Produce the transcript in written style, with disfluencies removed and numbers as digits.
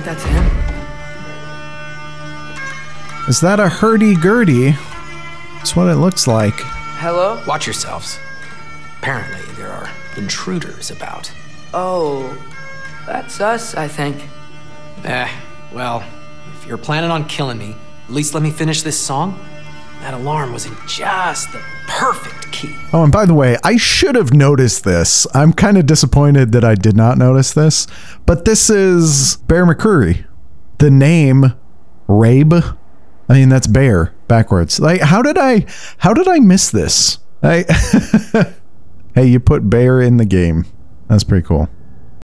that's him. Is that a hurdy-gurdy? That's what it looks like. Hello? Watch yourselves. Apparently, there are intruders about. Oh, that's us, I think. Well, if you're planning on killing me, at least let me finish this song. That alarm was in just the perfect key. Oh, and by the way, I should have noticed this. I'm kind of disappointed that I did not notice this, but this is Bear McCreary. The name Rabe, I mean, that's bear backwards. Like, how did I miss this? Hey, you put bear in the game. That's pretty cool.